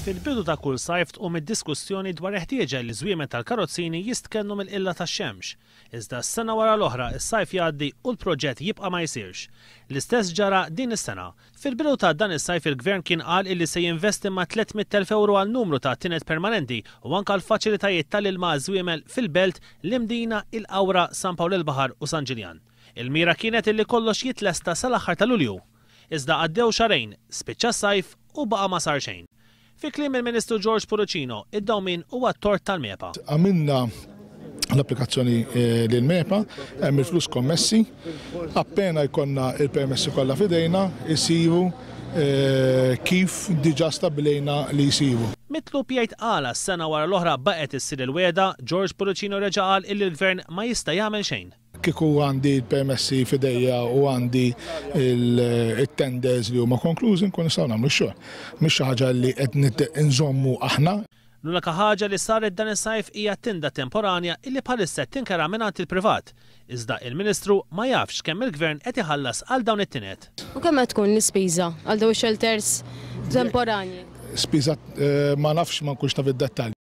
Fil-bidu ta' kull sajf tqum id-diskussjoni dwar ħtieġa li żwiemel tal-karozzini jistkennu mill-qilla tax-xemx. Iżda s-sena wara l-oħra is-sajf jgħaddi u l-proġett jibqa' ma jsirx. L-istess ġara din is-sena. Fil-bidu ta' dan is-sajf il-Gvern kien qal illi se jinvesti ma' 300,000 euro għal numru ta' tinet permanenti u anke l-faċilitajiet tal-ilma żwiemel fil-belt l-Imdina, il-Qawra, San Pawl il-Baħar u San Ġiljan. Il-mira kienet illi kollox jitlesta sal-aħħar ta' Lulju. Iżda għaddew xarejn, spiċċa s-sajf u baqa' ma sar xejn. Fi kliem il-Ministru George Purruccino, id-dawmin huwa t-tort tal-MEPA. Għamilna l-applikazzjoni l-MEPA, hemm il-flus kommessi, appena jkollna il-permessi kollha f'idejna, jsiru kif diġà stabbilejna li jsiru. Mitlub jgħid qala s-sena wara l-oħra baqgħet issir il-weda, George Purruccino reġa' qal illi l-Gvern ma jista' jagħmel xejn. Kieku għandi l-permessi f'idejja u għandi il-tenders li huma konklużi nkun nistgħu nagħmlu x-xogħol. Mhix xi ħaġa li qed inżommu aħna. L-unika ħaġa li saret dan is-sajf hija tinda temporanja illi bħalissa tinkara mingħand il-privat. Iżda il-Ministru ma jafx kemm il-Gvern qed iħallas għal dawn it-tinet. U kemm qed tkun l-ispiża għal dawn shelters temporanji? Spiża ma nafx ma nkunx taf id-dettalji.